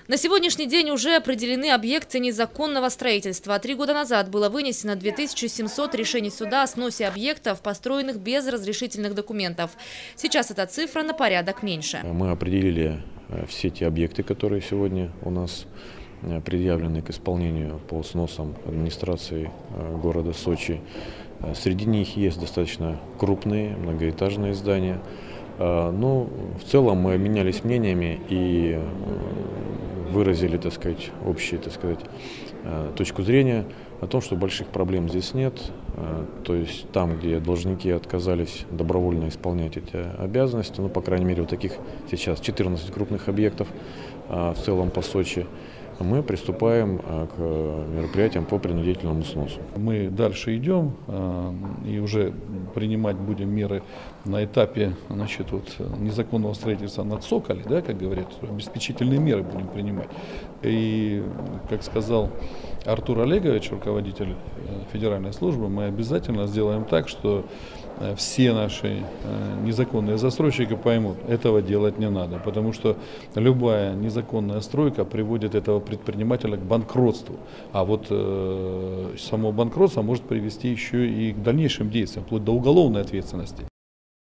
На сегодняшний день уже определены объекты незаконного строительства. 3 года назад было вынесено 2700 решений суда о сносе объектов, построенных без разрешительных документов. Сейчас эта цифра на порядок меньше. Мы определили все те объекты, которые сегодня у нас предъявлены к исполнению по сносам администрации города Сочи. Среди них есть достаточно крупные многоэтажные здания. Но в целом мы обменялись мнениями и выразили, так сказать, общую, так сказать, точку зрения о том, что больших проблем здесь нет. То есть там, где должники отказались добровольно исполнять эти обязанности, ну, по крайней мере, вот таких сейчас 14 крупных объектов в целом по Сочи, мы приступаем к мероприятиям по принудительному сносу. Мы дальше идем и уже принимать будем меры на этапе, значит, вот, незаконного строительства на цоколе, да, как говорят, обеспечительные меры будем принимать. И, как сказал Артур Олегович, руководитель федеральной службы, мы обязательно сделаем так, что все наши незаконные застройщики поймут, этого делать не надо, потому что любая незаконная стройка приводит этого предпринимателя к банкротству, а вот само банкротство может привести еще и к дальнейшим действиям, вплоть до уголовной ответственности.